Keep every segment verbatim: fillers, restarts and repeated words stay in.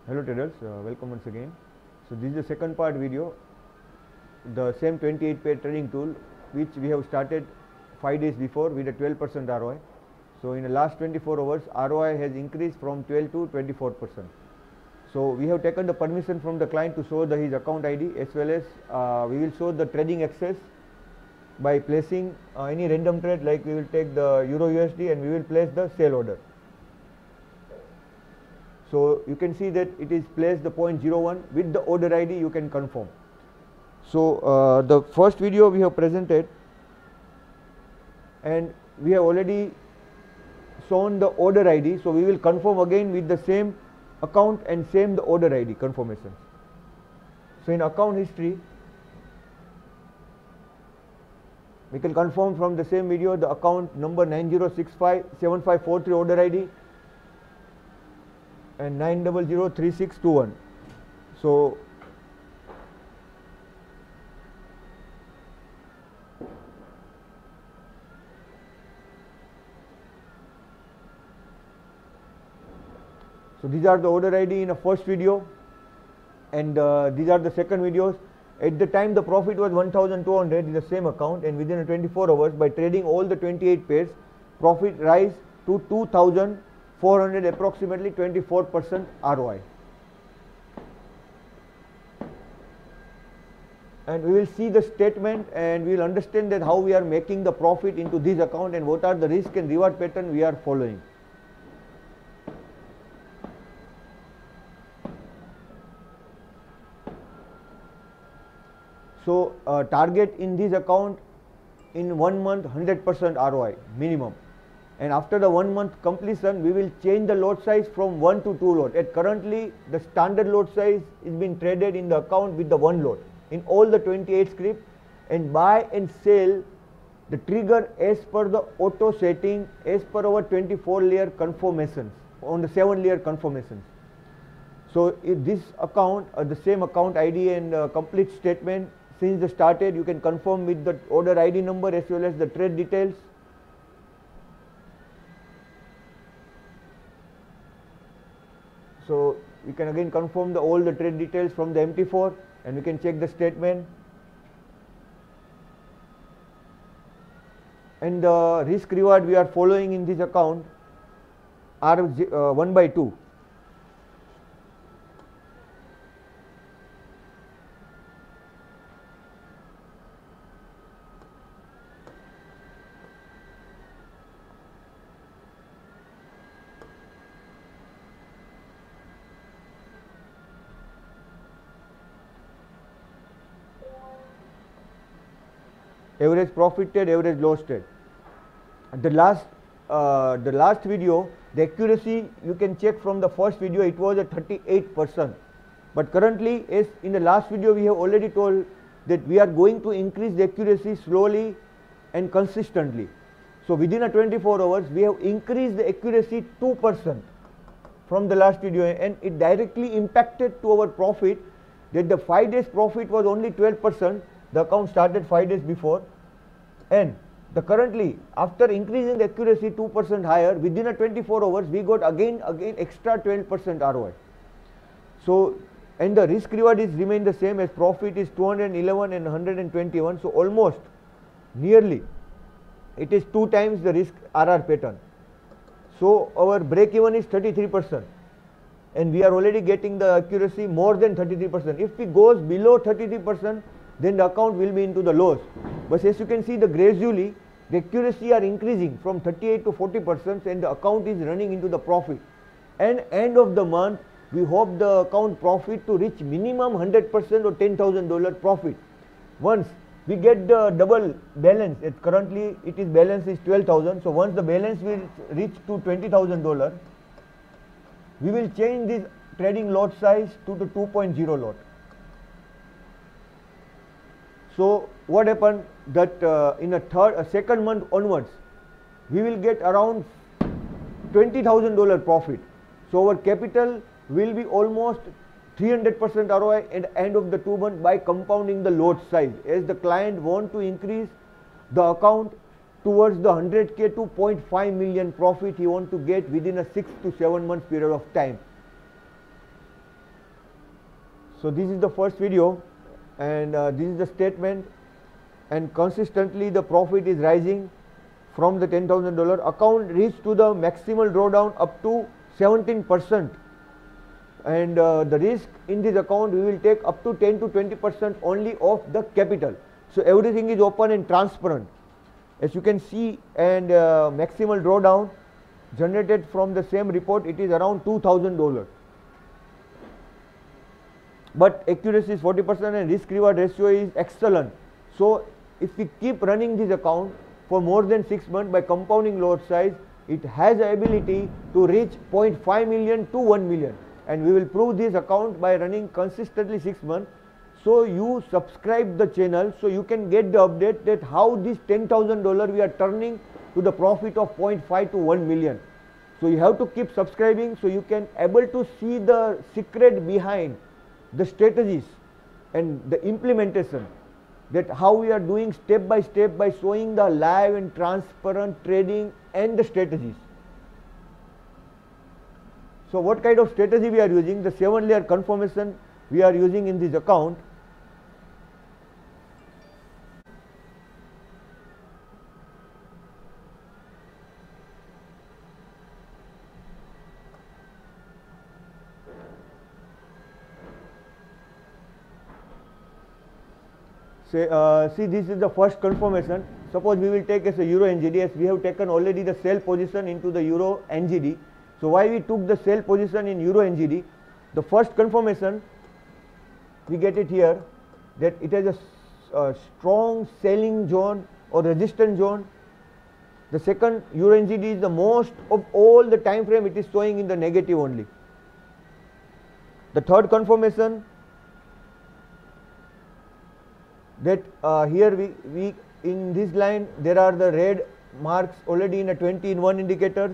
Hello traders, uh, welcome once again. So this is the second part video, the same twenty-eight pair trading tool which we have started five days before with a twelve percent R O I. So in the last twenty-four hours R O I has increased from twelve to twenty-four percent. So we have taken the permission from the client to show the his account I D, as well as uh, we will show the trading access by placing uh, any random trade, like we will take the Euro U S D and we will place the sell order. So you can see that it is placed the zero point zero one with the order I D. You can confirm. So uh, the first video we have presented, and we have already shown the order I D. So we will confirm again with the same account and same the order I D confirmation. So in account history, we can confirm from the same video the account number nine zero six five seven five four three order I D and nine zero zero three six two one. So so these are the order I D in the first video, and uh, these are the second videos. At the time the profit was one thousand two hundred in the same account, and within twenty-four hours by trading all the twenty-eight pairs, profit rise to two thousand four hundred, approximately twenty-four percent R O I. And we will see the statement and we will understand that how we are making the profit into this account and what are the risk and reward pattern we are following. So uh, target in this account in one month one hundred percent R O I minimum, and after the one month completion we will change the lot size from one to two lot. At currently the standard lot size is being traded in the account with the one lot in all the twenty-eight script, and buy and sell the trigger as per the auto setting as per our twenty-four layer confirmations on the seven layer confirmations. So if this account uh, the same account I D and uh, complete statement since the started, you can confirm with the order I D number as well as the trade details. So we can again confirm the all the trade details from the M T four, and we can check the statement. And the risk reward we are following in this account are uh, one by two. Average profited, average losted. The last uh, the last video, the accuracy you can check from the first video, it was at thirty-eight percent, but currently as in the last video we have already told that we are going to increase the accuracy slowly and consistently. So within a twenty-four hours we have increased the accuracy two percent from the last video, and it directly impacted to our profit, that the five days profit was only twelve percent. The account started five days before, and the currently after increasing the accuracy two percent higher, within a twenty-four hours we got again again extra twelve percent R O I. So and the risk reward is remain the same, as profit is two hundred eleven and one hundred twenty-one. So almost nearly it is two times the risk R R pattern. So our break even is thirty-three percent, and we are already getting the accuracy more than thirty-three percent. If we goes below thirty-three percent, then the account will be into the loss. But as you can see, the gradually the accuracy are increasing from thirty-eight to forty percent, and the account is running into the profit. And end of the month we hope the account profit to reach minimum one hundred percent or ten thousand dollar profit. Once we get the double balance, it currently it is balance is twelve thousand. So once the balance will reach to twenty thousand dollar, we will change this trading lot size to the two point zero lot. So what happened that uh, in a third, a second month onwards, we will get around twenty thousand dollar profit. So our capital will be almost three hundred percent R O I at the end of the two months by compounding the lot size. As the client want to increase the account towards the one hundred K to two point five million profit he want to get within a six to seven months period of time. So this is the first video, and uh, this is the statement, and consistently the profit is rising from the ten thousand dollar account reached to the maximal drawdown up to seventeen percent, and uh, the risk in this account we will take up to ten to twenty percent only of the capital. So everything is open and transparent, as you can see, and uh, maximal drawdown generated from the same report, it is around two thousand dollars. But accuracy is forty percent and risk reward ratio is excellent. So if we keep running this account for more than six months by compounding lot size, it has the ability to reach zero point five million to one million, and we will prove this account by running consistently six months. So you subscribe the channel so you can get the update that how this ten thousand dollars we are turning to the profit of zero point five to one million. So you have to keep subscribing so you can able to see the secret behind the strategies and the implementation, that how we are doing step by step by showing the live and transparent trading and the strategies. So what kind of strategy we are using? The seven layer confirmation we are using in this account. Say, uh, see, this is the first confirmation. Suppose we will take as a Euro N G D, as we have taken already the sell position into the Euro N G D. So why we took the sell position in Euro N G D? The first confirmation we get it here, that it has a uh, strong selling zone or resistance zone. The second, Euro N G D is the most of all the time frame, it is showing in the negative only. The third confirmation, that uh, here we, we in this line there are the red marks already in a twenty in one indicators.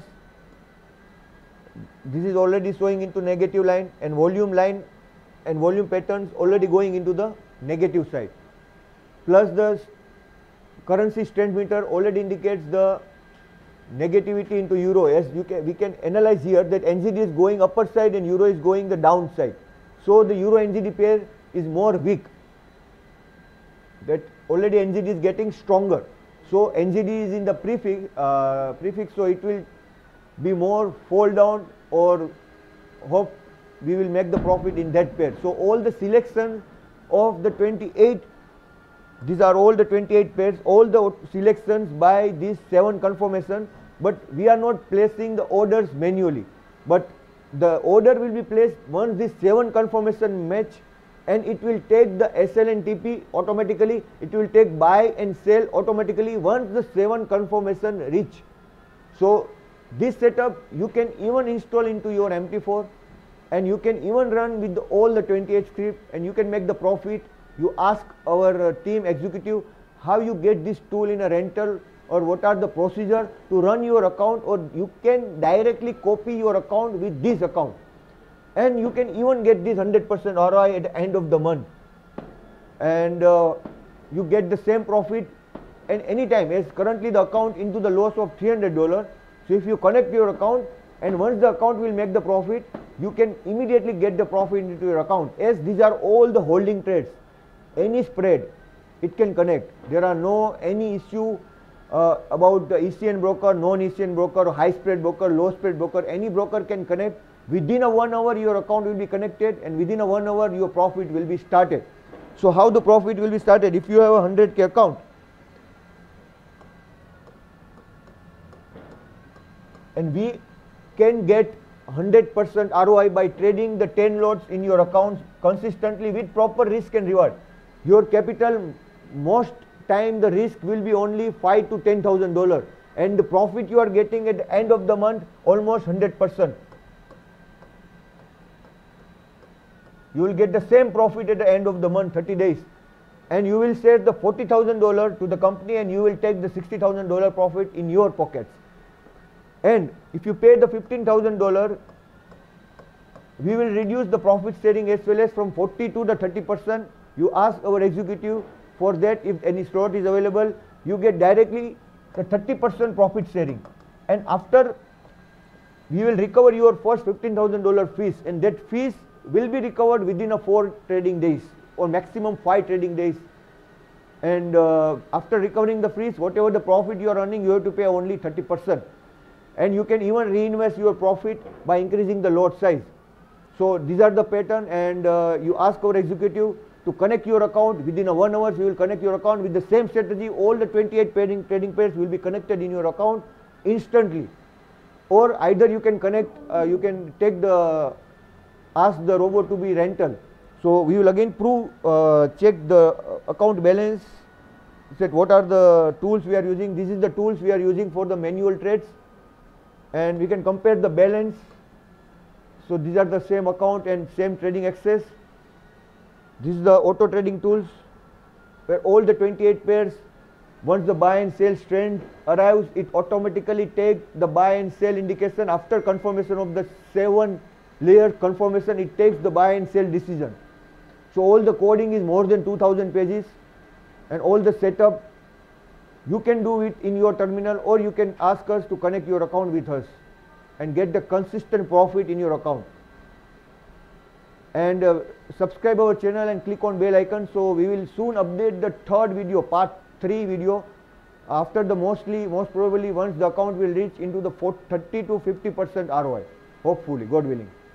This is already showing into negative line, and volume line and volume patterns already going into the negative side. Plus the currency strength meter already indicates the negativity into euro, as you can we can analyze here that N Z D is going upper side and euro is going the downside. So the euro N Z D pair is more weak, that already N Z D is getting stronger. So N Z D is in the prefix, uh, prefix, so it will be more fall down, or hope we will make the profit in that pair. So all the selection of the twenty-eight, these are all the twenty-eight pairs, all the selections by these seven confirmation, but we are not placing the orders manually, but the order will be placed once this seven confirmation match, and it will take the S L and T P automatically, it will take buy and sell automatically once the seven confirmation reach. So this setup you can even install into your M T four, and you can even run with the, all the twenty-eight script, and you can make the profit. You ask our uh, team executive how you get this tool in a rental, or what are the procedure to run your account, or you can directly copy your account with this account. And you can even get this one hundred percent R O I at the end of the month, and uh, you get the same profit and anytime, as currently the account into the loss of three hundred dollars. So if you connect your account, and once the account will make the profit, you can immediately get the profit into your account, as these are all the holding trades. Any spread it can connect. There are no any issue uh, about the E C N broker, non-E C N broker, high spread broker, low spread broker. Any broker can connect. Within a one hour your account will be connected, and within a one hour your profit will be started. So how the profit will be started? If you have a one hundred K account, and we can get one hundred percent R O I by trading the ten lots in your accounts consistently with proper risk and reward. Your capital, most time the risk will be only five to ten thousand dollars, and the profit you are getting at the end of the month almost one hundred percent. You will get the same profit at the end of the month, thirty days, and you will share the forty thousand dollars to the company, and you will take the sixty thousand dollars profit in your pockets. And if you pay the fifteen thousand dollars, we will reduce the profit sharing as well as from forty to the thirty percent. You ask our executive for that. If any slot is available, you get directly the thirty percent profit sharing, and after we will recover your first fifteen thousand dollars fees, and that fees will be recovered within a four trading days or maximum five trading days. And uh, after recovering the freeze, whatever the profit you are earning, you have to pay only thirty percent. And you can even reinvest your profit by increasing the lot size. So these are the pattern, and uh, you ask our executive to connect your account within a one hour. You will connect your account with the same strategy. All the twenty-eight trading, trading pairs will be connected in your account instantly. Or either you can connect, uh, you can take the, ask the robot to be rental. So we will again prove, uh, check the account balance, set what are the tools we are using. This is the tools we are using for the manual trades, and we can compare the balance. So these are the same account and same trading access. This is the auto trading tools, where all the twenty-eight pairs, once the buy and sell trend arrives, it automatically takes the buy and sell indication. After confirmation of the seven layer confirmation, it takes the buy and sell decision. So all the coding is more than two thousand pages, and all the setup you can do it in your terminal, or you can ask us to connect your account with us and get the consistent profit in your account. And uh, subscribe our channel and click on bell icon. So we will soon update the third video, part three video, after the mostly most probably once the account will reach into the thirty to fifty percent R O I, hopefully, God willing.